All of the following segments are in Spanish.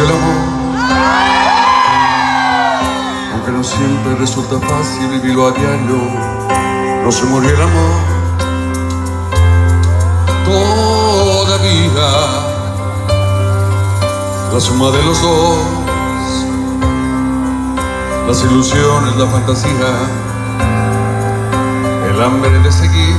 el amor, aunque no siempre resulta fácil vivirlo a diario. No se murió el amor todavía. La suma de los dos, las ilusiones, la fantasía, el hambre de seguir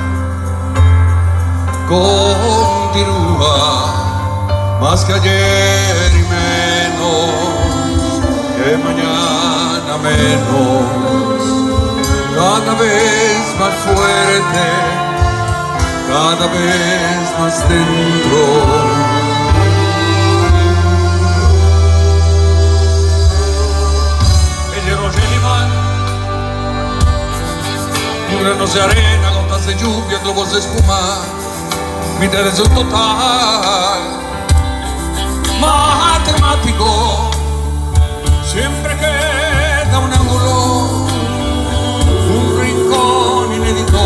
continúa. Más que ayer y menos que mañana menos. Cada vez más fuerte, cada vez más dentro. El hierro y el imán, granos de arena, gotas de lluvia, globos de espuma. Mi interés es total, matemático. Siempre queda un ángulo, un rincón inédito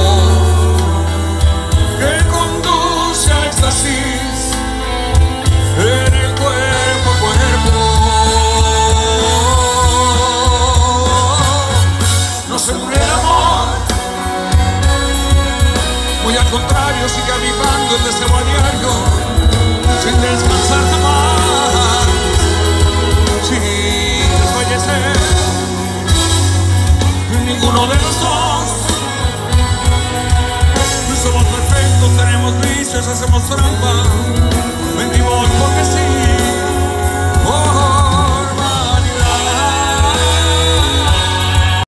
que conduce al éxtasis en el cuerpo a cuerpo. No se murió el amor, muy al contrario, sigue avivando el deseo a diario, sin descansar jamás, sin desfallecer. Ninguno de los dos no somos perfectos, tenemos vicios, hacemos trampa.